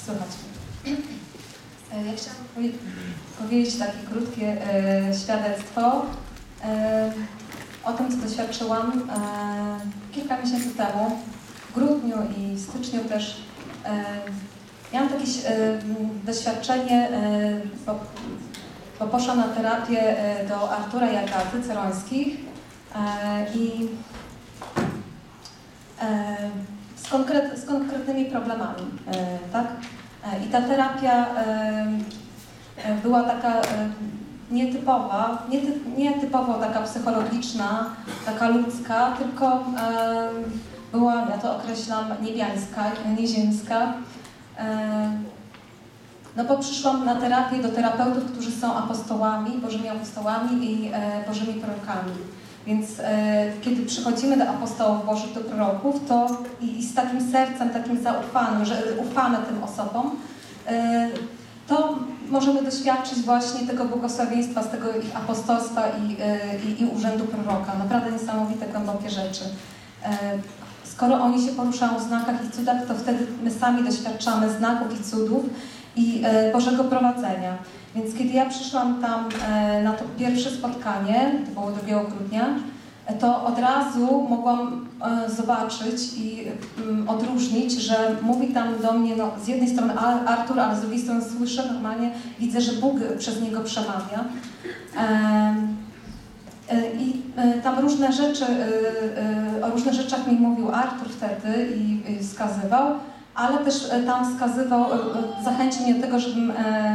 Słychać. Ja chciałam powiedzieć takie krótkie świadectwo o tym, co doświadczyłam kilka miesięcy temu. W grudniu i styczniu też miałam takie doświadczenie, bo poszłam na terapię do Artura i Agaty Cerońskich i z konkretnymi problemami, tak? I ta terapia była taka nietypowo taka psychologiczna, taka ludzka, tylko była, ja to określam, niebiańska, nieziemska. No bo przyszłam na terapię do terapeutów, którzy są apostołami, Bożymi apostołami i Bożymi prorokami. Więc kiedy przychodzimy do apostołów Bożych, do proroków, to i z takim sercem, takim zaufanym, że ufamy tym osobom, to możemy doświadczyć właśnie tego błogosławieństwa, z tego ich apostolstwa i urzędu proroka. Naprawdę niesamowite, głębokie rzeczy. Skoro oni się poruszają w znakach i cudach, to wtedy my sami doświadczamy znaków i cudów i Bożego prowadzenia. Więc kiedy ja przyszłam tam na to pierwsze spotkanie, to było 2 grudnia, to od razu mogłam zobaczyć i odróżnić, że mówi tam do mnie, no, z jednej strony Artur, ale z drugiej strony słyszę normalnie, widzę, że Bóg przez niego przemawia. I tam różne rzeczy, o różnych rzeczach mi mówił Artur wtedy i wskazywał, ale też tam wskazywał, zachęcił mnie do tego, żebym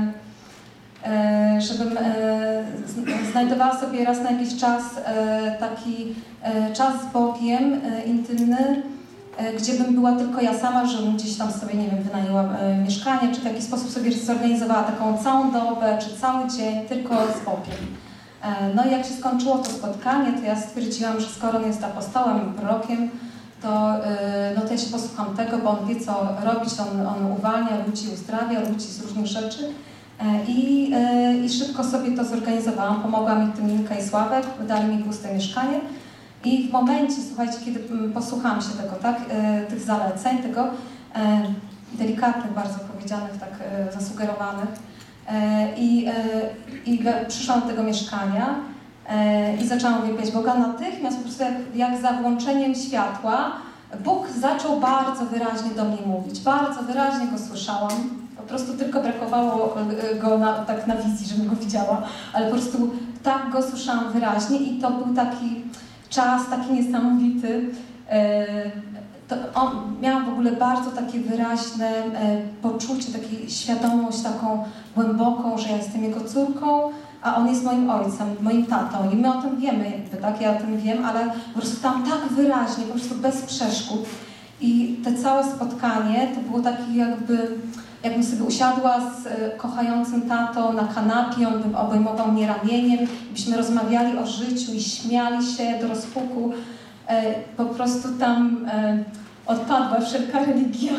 znajdowała sobie raz na jakiś czas taki czas z Bogiem intymny, gdzie bym była tylko ja sama, żebym gdzieś tam sobie, nie wiem, wynajęła mieszkanie, czy w jakiś sposób sobie zorganizowała taką całą dobę, czy cały dzień tylko z Bogiem. No i jak się skończyło to spotkanie, to ja stwierdziłam, że skoro on jest apostołem, prorokiem, to ja się posłucham tego, bo on wie, co robić, on uwalnia ludzi, uzdrawia ludzi z różnych rzeczy. I szybko sobie to zorganizowałam, pomogła mi tym Linka i Sławek, dali mi puste mieszkanie i w momencie, słuchajcie, kiedy posłuchałam się tego, tak, tych zaleceń, tego delikatnych, bardzo powiedzianych, tak zasugerowanych i przyszłam do tego mieszkania i zaczęłam uwielbiać Boga. Natychmiast po prostu jak za włączeniem światła Bóg zaczął bardzo wyraźnie do mnie mówić, bardzo wyraźnie go słyszałam. Po prostu tylko brakowało go tak na wizji, żebym go widziała, ale po prostu tak go słyszałam wyraźnie i to był taki czas, taki niesamowity. Miałam w ogóle bardzo takie wyraźne poczucie, taką świadomość taką głęboką, że ja jestem jego córką, a on jest moim ojcem, moim tatą i my o tym wiemy, jakby, tak? Ja o tym wiem, ale po prostu tam tak wyraźnie, po prostu bez przeszkód. I te całe spotkanie to było takie jakbym sobie usiadła z kochającym tatą na kanapie, on by obejmował mnie ramieniem, byśmy rozmawiali o życiu i śmiali się do rozpuku. Po prostu tam odpadła wszelka religia.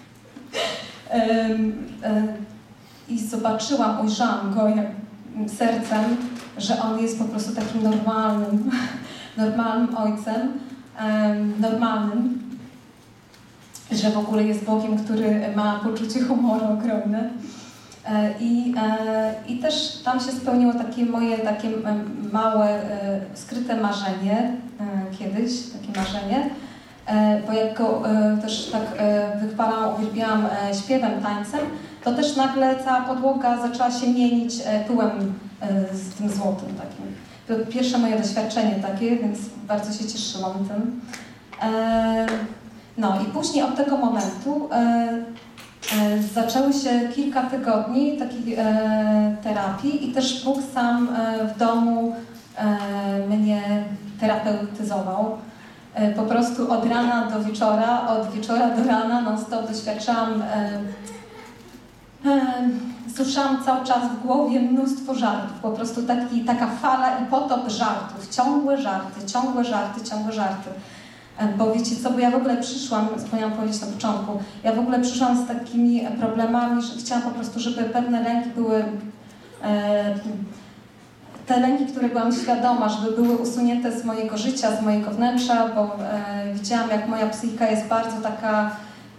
I zobaczyłam, ujrzałam go sercem, że on jest po prostu takim normalnym ojcem, normalnym. Że w ogóle jest Bogiem, który ma poczucie humoru ogromne. I też tam się spełniło takie moje małe, skryte marzenie kiedyś, takie marzenie, bo jak go też tak wychwalałam, uwielbiałam śpiewem, tańcem, to też nagle cała podłoga zaczęła się mienić pyłem z tym złotym takim. To pierwsze moje doświadczenie takie, więc bardzo się cieszyłam tym. No i później od tego momentu zaczęły się kilka tygodni takiej terapii i też Bóg sam w domu mnie terapeutyzował. Po prostu od rana do wieczora, od wieczora do rana non-stop doświadczałam, słyszałam cały czas w głowie mnóstwo żartów, po prostu taka fala i potop żartów, ciągłe żarty. Bo wiecie co, bo ja w ogóle przyszłam, zapomniałam powiedzieć na początku, ja w ogóle przyszłam z takimi problemami, że chciałam po prostu, żeby pewne lęki były, te lęki, które byłam świadoma, żeby były usunięte z mojego życia, z mojego wnętrza, bo widziałam, jak moja psychika jest bardzo taka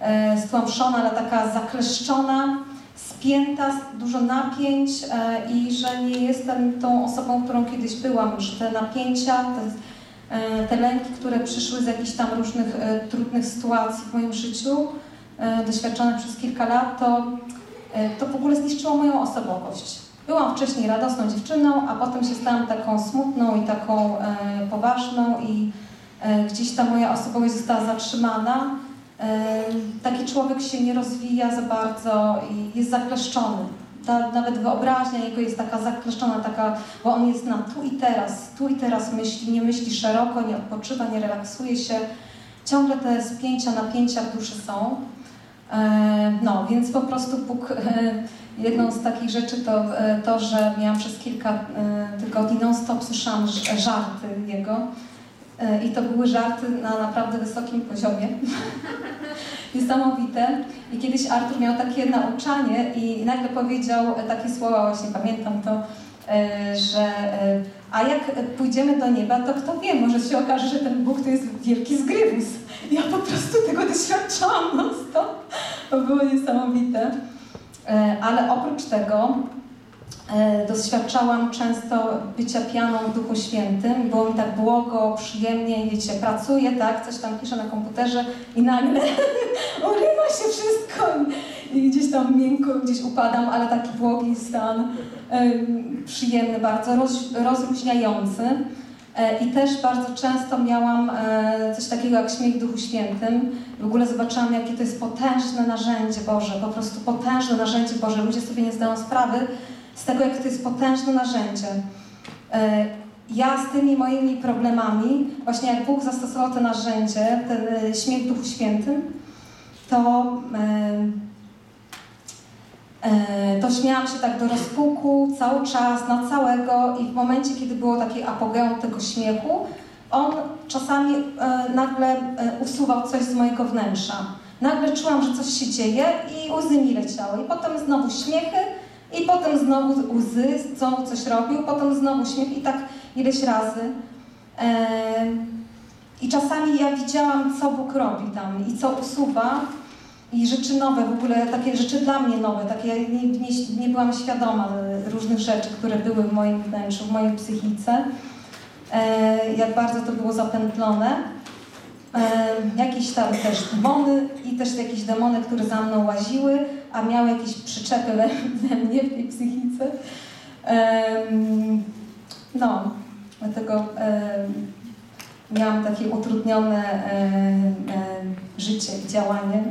stłamszona, ale taka zakleszczona, spięta, dużo napięć i że nie jestem tą osobą, którą kiedyś byłam, że te napięcia, te lęki, które przyszły z jakichś tam różnych trudnych sytuacji w moim życiu, doświadczone przez kilka lat, to w ogóle zniszczyło moją osobowość. Byłam wcześniej radosną dziewczyną, a potem się stałam taką smutną i taką poważną i gdzieś ta moja osobowość została zatrzymana. Taki człowiek się nie rozwija za bardzo i jest zakleszczony. Nawet wyobraźnia jego jest taka zakleszczona, bo on jest na tu i teraz myśli, nie myśli szeroko, nie odpoczywa, nie relaksuje się. Ciągle te spięcia, napięcia w duszy są. No, więc po prostu Bóg, jedną z takich rzeczy to, że miałam przez kilka tygodni non-stop słyszałam żarty jego. I to były żarty na naprawdę wysokim poziomie. Niesamowite. I kiedyś Artur miał takie nauczanie i nagle powiedział takie słowa, właśnie pamiętam to, że a jak pójdziemy do nieba, to kto wie, może się okaże, że ten Bóg to jest wielki zgrywus. Ja po prostu tego doświadczałam non-stop. To było niesamowite. Ale oprócz tego doświadczałam często bycia pianą w Duchu Świętym. Było mi tak błogo, przyjemnie, wiecie, pracuję, tak, coś tam piszę na komputerze i nagle urywa się wszystko i gdzieś tam miękko gdzieś upadam, ale taki błogi stan, przyjemny bardzo, rozluźniający. I też bardzo często miałam coś takiego jak śmiech w Duchu Świętym. W ogóle zobaczyłam, jakie to jest potężne narzędzie Boże, po prostu potężne narzędzie Boże. Ludzie sobie nie zdają sprawy z tego, jak to jest potężne narzędzie. Ja z tymi moimi problemami, właśnie jak Bóg zastosował to narzędzie, ten śmiech w Duchu Świętym, to śmiałam się tak do rozpuku cały czas, na całego i w momencie, kiedy było takie apogeum tego śmiechu, on czasami nagle usuwał coś z mojego wnętrza. Nagle czułam, że coś się dzieje i łzy mi leciały. I potem znowu śmiechy, i potem znowu łzy, znowu coś robił, potem znowu śmiech i tak ileś razy. I czasami ja widziałam, co Bóg robi tam i co usuwa. I rzeczy nowe, w ogóle takie rzeczy dla mnie nowe, takie nie byłam świadoma różnych rzeczy, które były w moim wnętrzu, w mojej psychice. Jak bardzo to było zapętlone. Jakieś tam też demony i też jakieś demony, które za mną łaziły, a miały jakieś przyczepy we mnie, w tej psychice. No, dlatego miałam takie utrudnione życie i działanie.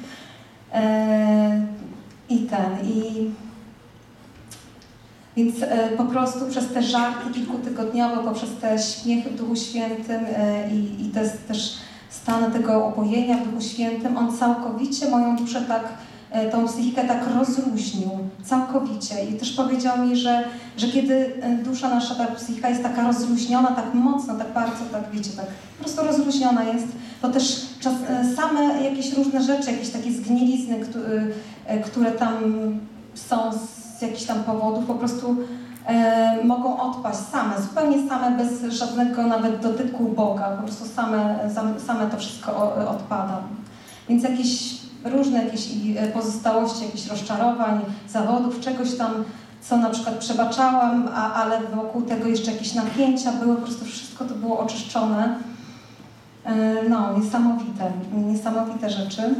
Więc po prostu przez te żarty kilkutygodniowe, poprzez te śmiechy w Duchu Świętym i też stan tego opojenia w Duchu Świętym, on całkowicie moją duszę tak, tą psychikę tak rozluźnił, całkowicie. I też powiedział mi, że kiedy dusza nasza, ta psychika jest taka rozluźniona, tak mocno, tak bardzo, tak wiecie, tak po prostu rozluźniona jest, to też same jakieś różne rzeczy, jakieś takie zgnilizny, które tam są z jakichś tam powodów, po prostu mogą odpaść same, zupełnie same, bez żadnego nawet dotyku Boga, po prostu same to wszystko odpada. Więc jakieś różne pozostałości, jakichś rozczarowań, zawodów, czegoś tam, co na przykład przebaczałam, ale wokół tego jeszcze jakieś napięcia były, po prostu wszystko to było oczyszczone. No, niesamowite rzeczy.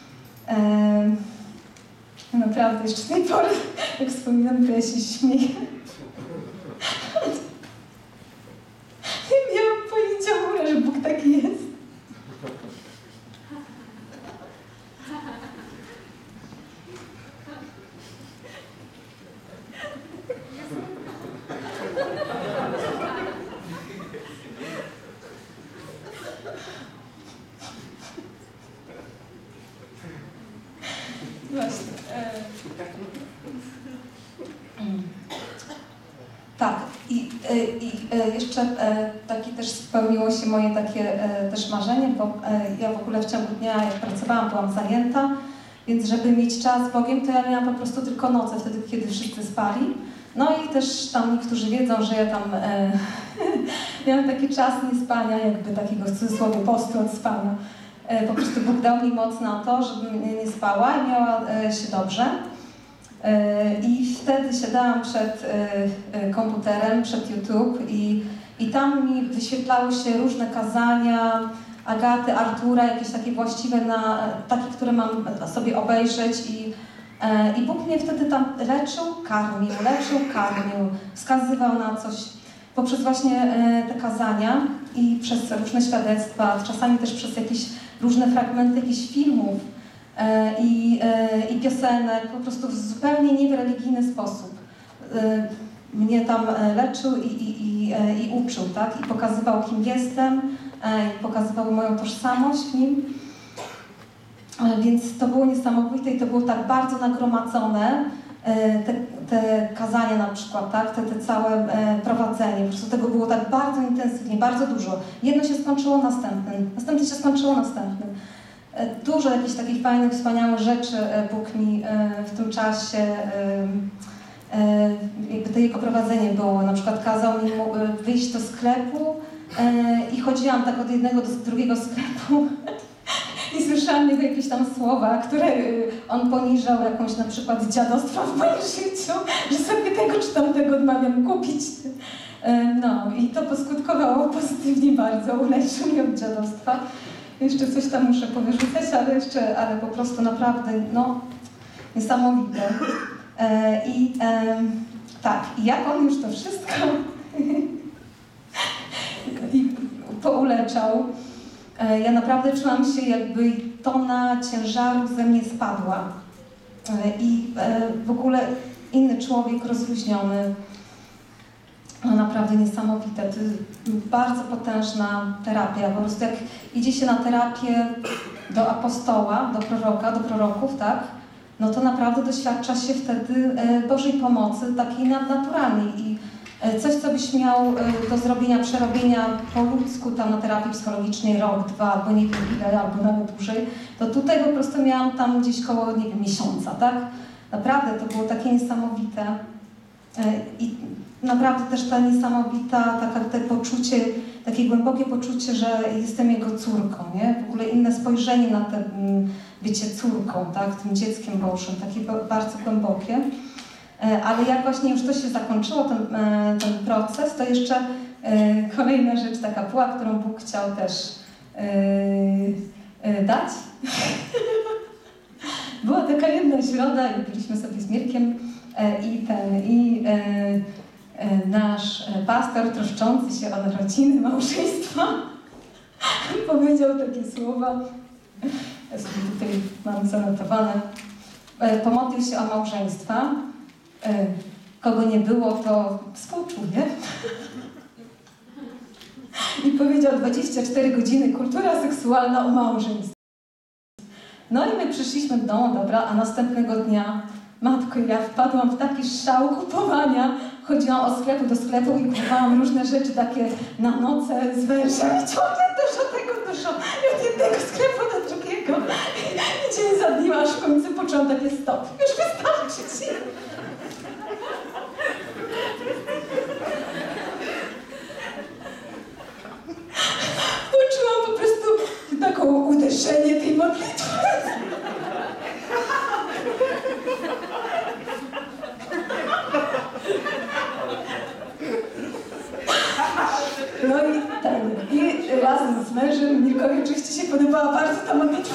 Naprawdę, jeszcze z tej pory, jak wspominam, to ja się śmieję. Nie miałam pojęcia w ogóle, że Bóg taki jest. Właśnie. Tak, i jeszcze takie też spełniło się moje takie też marzenie, bo ja w ogóle w ciągu dnia, jak pracowałam, byłam zajęta, więc żeby mieć czas z Bogiem, to ja miałam po prostu tylko noce, wtedy, kiedy wszyscy spali. No i też tam niektórzy wiedzą, że ja tam miałam taki czas niespania, jakby takiego w cudzysłowie postu od spania. Po prostu Bóg dał mi moc na to, żebym nie spała i miała się dobrze. I wtedy siadałam przed komputerem, przed YouTube i tam mi wyświetlały się różne kazania Agaty, Artura, jakieś takie właściwe, takie, które mam sobie obejrzeć i Bóg mnie wtedy tam leczył, karmił, wskazywał na coś poprzez właśnie te kazania i przez różne świadectwa, czasami też przez jakieś różne fragmenty jakichś filmów i piosenek, po prostu w zupełnie niereligijny sposób. Mnie tam leczył i uczył, tak? I pokazywał, kim jestem, i pokazywał moją tożsamość w nim. Więc to było niesamowite i to było tak bardzo nagromadzone, te kazania na przykład, tak? Te całe prowadzenie, po prostu tego było tak bardzo intensywnie, bardzo dużo. Jedno się skończyło następnym się skończyło następnym. Dużo jakichś takich fajnych, wspaniałych rzeczy Bóg mi w tym czasie, jakby to jego prowadzenie było. Na przykład kazał mi wyjść do sklepu i chodziłam tak od jednego do drugiego sklepu i słyszałam jego jakieś tam słowa, które on poniżał, jakąś na przykład dziadostwa w moim życiu, że sobie tego czy tamtego odmawiam kupić. No i to poskutkowało pozytywnie bardzo, uleczył mnie od dziadostwa. Jeszcze coś tam muszę powyrzucać, ale po prostu naprawdę, no, niesamowite. Tak, i jak on już to wszystko pouleczał, ja naprawdę czułam się, jakby tona ciężaru ze mnie spadła. I w ogóle inny człowiek rozluźniony. No naprawdę niesamowite. To jest bardzo potężna terapia. Po prostu jak idzie się na terapię do apostoła, do proroka, do proroków, tak? No to naprawdę doświadcza się wtedy Bożej pomocy, takiej nadnaturalnej. I coś, co byś miał do zrobienia, przerobienia po ludzku tam na terapii psychologicznej rok, 2, albo nie wiem ile, albo nawet dłużej, to tutaj po prostu miałam tam gdzieś koło, nie wiem, miesiąca, tak? Naprawdę to było takie niesamowite. I naprawdę też ta niesamowita, te poczucie, takie głębokie poczucie, że jestem jego córką, nie? W ogóle inne spojrzenie na te bycie córką, tak? Tym dzieckiem Bożym, takie bardzo głębokie. Ale jak właśnie już to się zakończyło, ten proces, to jeszcze kolejna rzecz taka była, którą Bóg chciał też dać. Była taka jedna środa i byliśmy sobie z Mirkiem i nasz pastor troszczący się o rodziny, małżeństwa powiedział takie słowa, ja sobie tutaj mam zanotowane, pomodlił się o małżeństwa. Kogo nie było, to współczuję. I powiedział 24 godziny kultura seksualna o małżeństwie. No i my przyszliśmy do domu, dobra, a następnego dnia, matko, ja wpadłam w taki szał kupowania. Chodziłam od sklepu do sklepu i kupowałam różne rzeczy takie na noce z wężem. I ciągle dużo. I od jednego sklepu do drugiego. I dzień za dniem, aż w końcu poczułam takie stop. Już wystarczy. Poczułam po prostu taką uderzenie tej modlitwy. No i razem z mężem Mirkowi oczywiście się podobała bardzo ta modlitwa.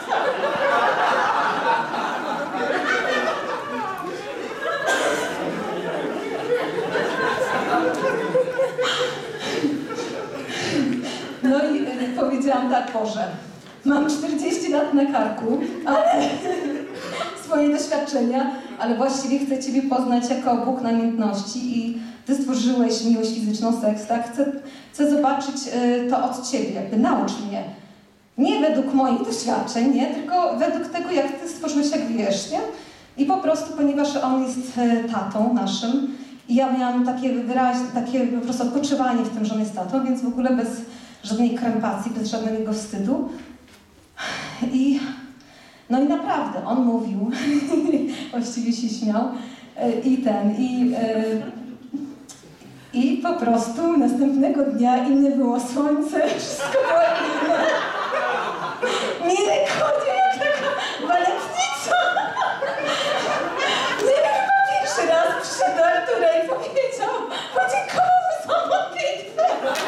No i powiedziałam tak, Boże, mam 40 lat na karku, ale swoje doświadczenia, ale właściwie chcę Ciebie poznać jako Bóg namiętności i Ty stworzyłeś miłość fizyczną, seks, tak? Chcę zobaczyć to od Ciebie, jakby naucz mnie. Nie według moich doświadczeń, nie? Tylko według tego, jak Ty stworzyłeś, jak wiesz, nie? I po prostu, ponieważ On jest tatą naszym i ja miałam takie po prostu odpoczywanie w tym, że On jest tatą, więc w ogóle bez żadnej krępacji, bez żadnego wstydu. No i naprawdę, on mówił, właściwie się śmiał i po prostu następnego dnia inne było słońce, wszystko było inne. rekordzie, jak taka baletnica. Nie wiem, chyba pierwszy raz przyszedł do Artura i powiedział, podziękował mu za modlitwę.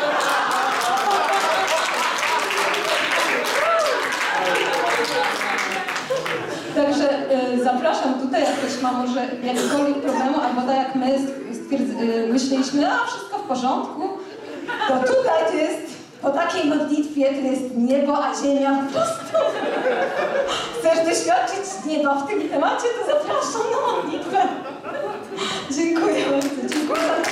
Także zapraszam tutaj, jak ktoś ma może jakikolwiek problemu, albo tak jak my myśleliśmy, a wszystko w porządku, to tutaj to jest, po takiej modlitwie to jest niebo, a ziemia po prostu. Chcesz doświadczyć nieba w tym temacie, to zapraszam na modlitwę. Dziękuję bardzo. Dziękuję.